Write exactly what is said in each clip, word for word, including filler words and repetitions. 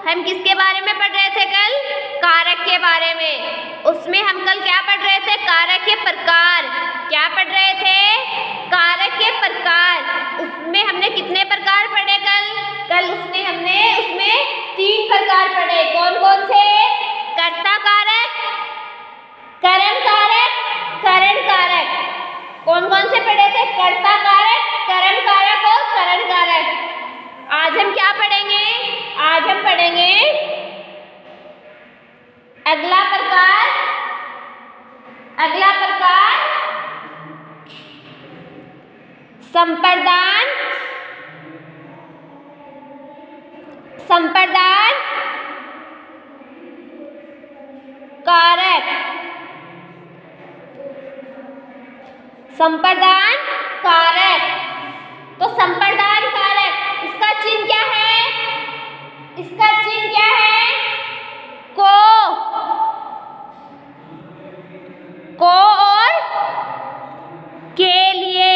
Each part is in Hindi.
हम किसके बारे में पढ़ रहे थे कल? कारक के बारे में। उसमें हम कल क्या पढ़ रहे थे? कारक के प्रकार। क्या पढ़ रहे थे? कारक के प्रकार। उसमें हमने कितने प्रकार पढ़े कल? कल उसमें हमने उसमें तीन प्रकार पढ़े। कौन कौन से? कर्ता कारक, करण कारक, करण कारक। कौन कौन से पढ़े थे? कर्ता कारक, करण कारक और करण कारक। आज हम क्या पढ़ेंगे? आज हम पढ़ेंगे अगला प्रकार। अगला प्रकार संप्रदान। संप्रदान कारक। संप्रदान कारक। तो संप्रदान कारक इसका चिन्ह क्या है? इसका चिन्ह क्या है? को। को और के लिए।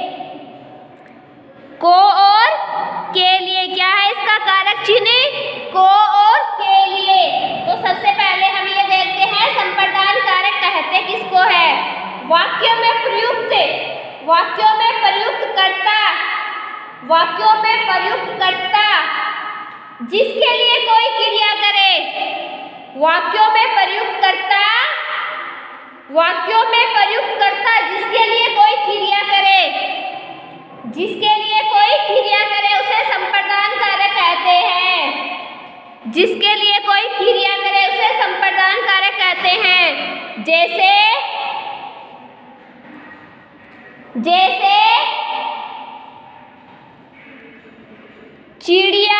को और के लिए क्या है इसका कारक चिन्ह? को और के लिए। तो सबसे पहले हम ये देखते हैं संप्रदान कारक कहते किसको है? वाक्यों में प्रयुक्त, वाक्यों में प्रयुक्त कर्ता, वाक्यों में प्रयुक्त कर्ता जिसके लिए कोई क्रिया करे। वाक्यों में प्रयुक्त कर्ता, वाक्यों में प्रयुक्त कर्ता जिसके लिए कोई क्रिया करे, जिसके लिए कोई क्रिया करे उसे संप्रदान कारक कहते हैं। जिसके लिए कोई क्रिया करे उसे संप्रदान कारक कहते हैं। जैसे जैसे चिड़िया,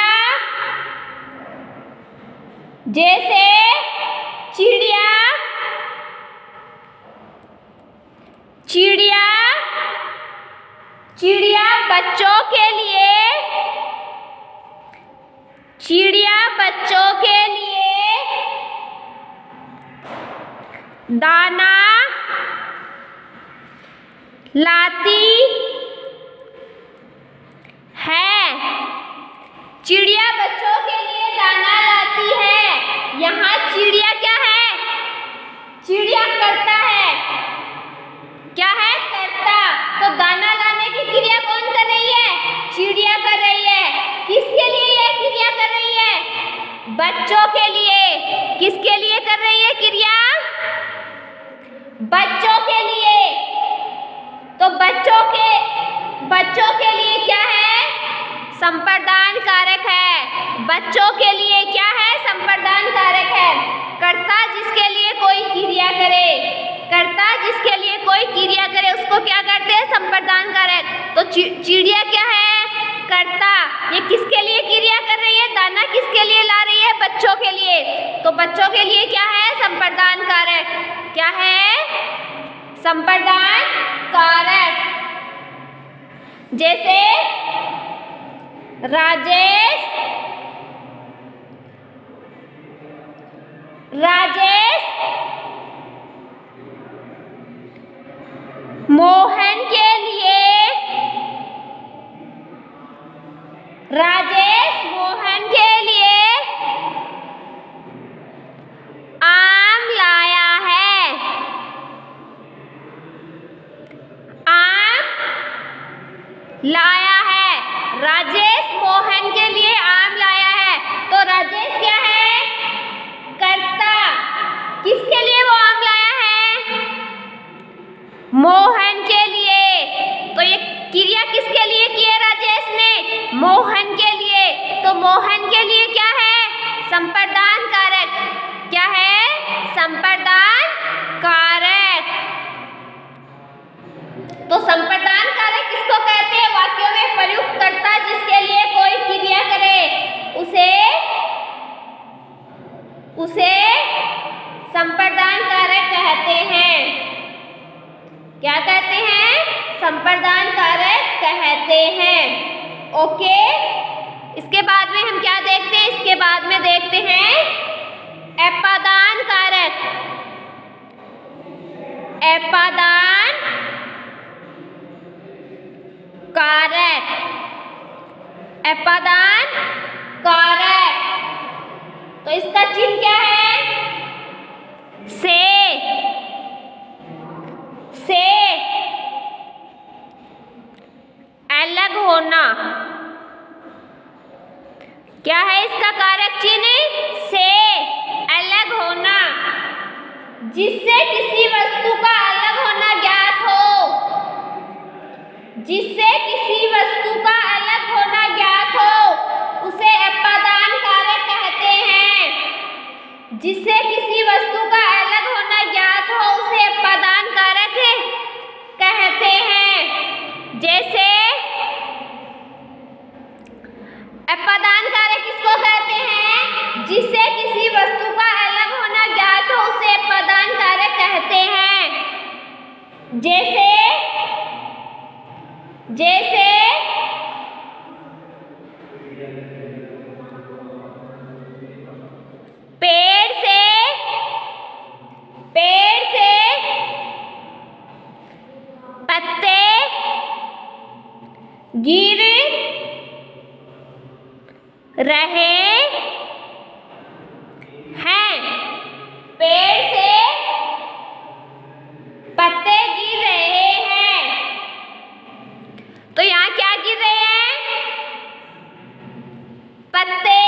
जैसे चिड़िया, चिड़िया, चिड़िया बच्चों के लिए, चिड़िया बच्चों के लिए दाना लाती है। चिड़िया बच्चों के लिए दाना लाती है। यहाँ चिड़िया क्या है? चिड़िया करता है। क्या है? करता। तो दाना लाने की क्रिया कौन कर रही है? चिड़िया कर रही है। किसके लिए यह क्रिया कर रही है? बच्चों के लिए। किसके लिए कर रही है क्रिया? बच्चों के लिए। तो बच्चों के बच्चों के लिए क्या है? संप्रदान कारक है। बच्चों के लिए क्या है? संप्रदान कारक है। कर्ता जिसके लिए कोई क्रिया करे, कर्ता जिसके लिए कोई क्रिया करे उसको क्या करते हैं? संप्रदान कारक। तो चिड़िया क्या है? कर्ता। ये किसके लिए क्रिया कर रही है? दाना किसके लिए ला रही है? बच्चों के लिए। तो बच्चों के लिए क्या है? संप्रदान कारक। क्या है? संप्रदान कारक। जैसे राजेश, राजेश मोहन के लिए, राजेश मोहन के लिए आम लाया है। आम लाया है। राजेश मोहन के लिए आम लाया है। तो राजेश क्या है? कर्ता। किसके लिए वो आम लाया है? मोहन के लिए। तो ये क्रिया किसके लिए की है राजेश ने? मोहन के लिए। तो मोहन के लिए क्या है? संप्रदान कारक। क्या है? संप्रदान कारक। तो संप्रदान कारक किसको कहते हैं? वाक्यों में प्रयुक्त कर्ता जिसके लिए कोई क्रिया करे उसे उसे संप्रदान कारक कहते हैं। क्या कहते हैं? संप्रदान कारक कहते हैं। ओके। इसके बाद में हम क्या देखते हैं? इसके बाद में देखते हैं अपादान कारक। अपादान कारक। अपादान कारक। तो इसका चिन्ह क्या है? से। से अलग होना। क्या है इसका कारक चिन्ह? से अलग होना। जिससे किसी वस्तु का अलग होना ज्ञात हो। जिससे किसी वस्तु का अलग होना ज्ञात हो उसे अपादान कारक कहते हैं। जिससे किसी वस्तु का अलग होना ज्ञात हो उसे अपादान कारक कहते हैं। जैसे अपादान कारक किसको कहते हैं? जिससे किसी वस्तु का अलग होना ज्ञात हो उसे अपादान कारक कहते हैं। जैसे जैसे पेड़ से पेड़ से पत्ते गिर रहे हैं। पेड़ से पत्ते गिर रहे हैं। तो यहाँ क्या गिर रहे हैं? पत्ते।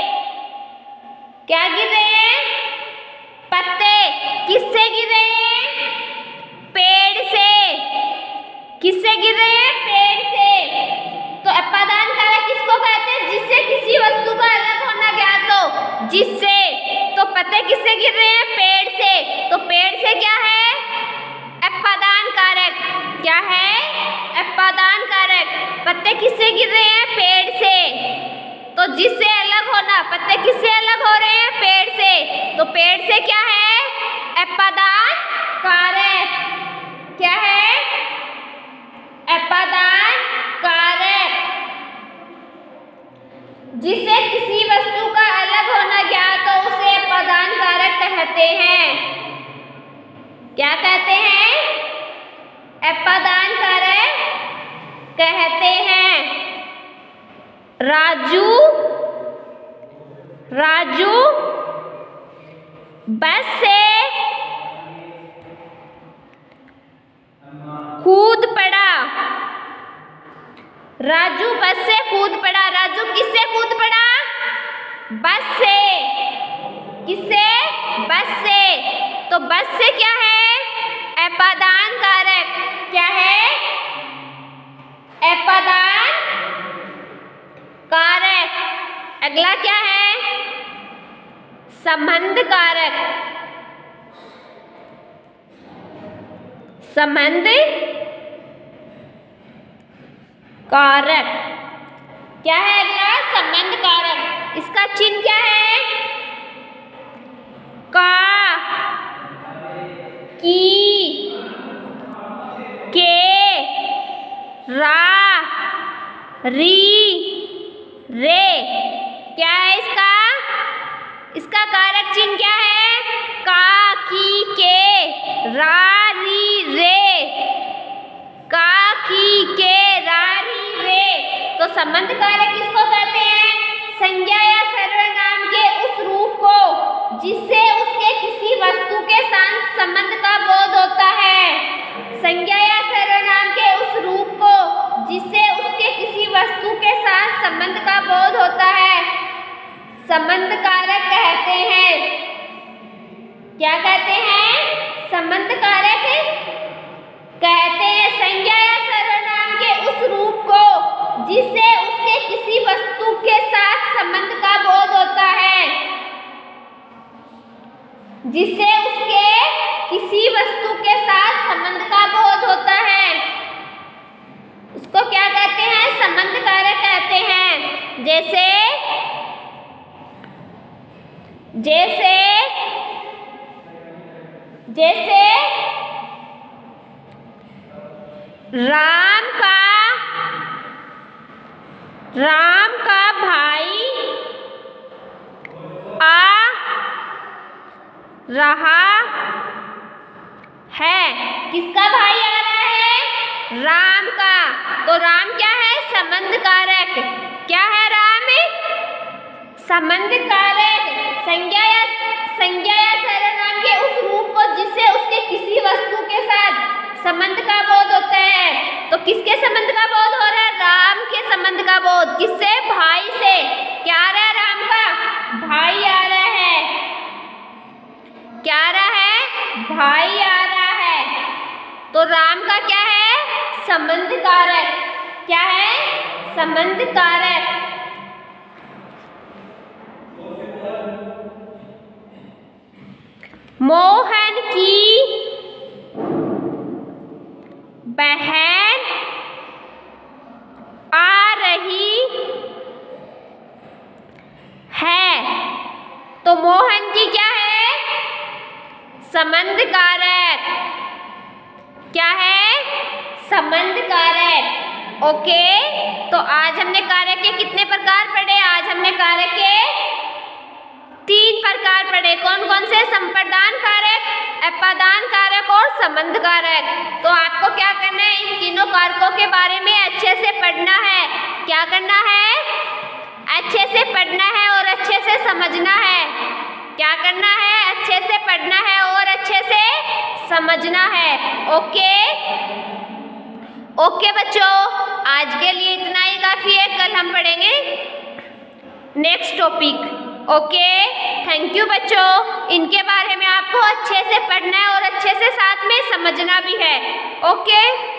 क्या गिर रहे हैं? पत्ते। किससे गिर रहे हैं? पेड़ से। किससे गिर रहे हैं? पेड़ से। तो अपादान कारक किसको कहते हैं? जिससे किसी वस्तु का अलग होना ज्ञात हो। जिससे, तो पत्ते किससे गिर रहे हैं? पेड़ से। तो पेड़ से क्या है? अपादान कारक। क्या है? अपादान कारक। पत्ते किससे गिर रहे हैं? पेड़ से। तो जिससे अलग होना, पत्ते किससे अलग हो रहे हैं? पेड़ से। तो पेड़ से क्या है? अपादान कारक। क्या है? अपादान कारक। जिससे किसी वस्तु का अलग होना ज्ञात हो उसे अपादान कारक कहते हैं। क्या कहते हैं? अपादान कारक कहते हैं। राजू राजू बस से कूद पड़ा। राजू बस से कूद पड़ा। राजू किससे कूद पड़ा? बस से। किससे? बस से। तो बस से क्या है? अपादान कारक। क्या है? अपादान कारक। अगला क्या है? संबंध कारक। संबंध कारक। क्या है अगला? संबंध कारक। इसका चिन्ह क्या है? का, की, के, रा, री, रे। क्या है इसका? इसका कारक चिन्ह क्या है? का, की, के, रा, री, रे। का, की, के, रा, री, रे। तो संबंध कारक किसको कहते हैं? संज्ञा या सर्वनाम के उस रूप को जिससे उसके किसी वस्तु के साथ संबंध का बोध होता है। संज्ञा या सर्वनाम के उस रूप को जिससे उसके किसी वस्तु के साथ संबंध का बोध होता है संबंध कारक कहते हैं। क्या कहते हैं? संबंध कारक कहते हैं। संज्ञा या सर्वनाम के उस रूप को जिससे उसके किसी वस्तु के साथ संबंध का बोध होता है। जिससे उसके किसी वस्तु के साथ संबंध का बोध होता है उसको क्या कहते हैं? संबंध कारक कहते हैं। जैसे जैसे जैसे राम का राम का भाई आ रहा है। किसका भाई आ रहा है? राम का। तो राम क्या है? संबंध कारक। क्या है राम? संबंध कारक। संज्ञा या संज्ञा या सर्वनाम के उस रूप को जिससे उसके किसी वस्तु के साथ संबंध का बोध होता है। तो किसके संबंध का बोध हो रहा है? राम के संबंध का बोध। किससे? भाई से। क्या आ रहा है? राम का भाई आ रहा है। क्या आ रहा है? भाई आ रहा है। तो राम का क्या है? संबंध कारक। क्या है? संबंध कारक। मोहन की बहन आ रही है। तो मोहन की क्या है? संबंध कारक। क्या है? संबंध कारक। ओके, तो आज हमने कारक के कितने प्रकार पढ़े? आज हमने कारक के तीन प्रकार पढ़े। कौन कौन से? संप्रदान कारक, अपादान कारक और संबंध कारक। तो आपको क्या करना है? इन तीनों कारकों के बारे में अच्छे से पढ़ना है। क्या करना है? अच्छे से पढ़ना है और अच्छे से समझना है। क्या करना है? अच्छे से पढ़ना है और अच्छे से समझना है। ओके ओके बच्चों, आज के लिए इतना ही काफी है। कल हम पढ़ेंगे next topic. Okay, thank you बच्चों। इनके बारे में आपको अच्छे से पढ़ना है और अच्छे से साथ में समझना भी है। ओके।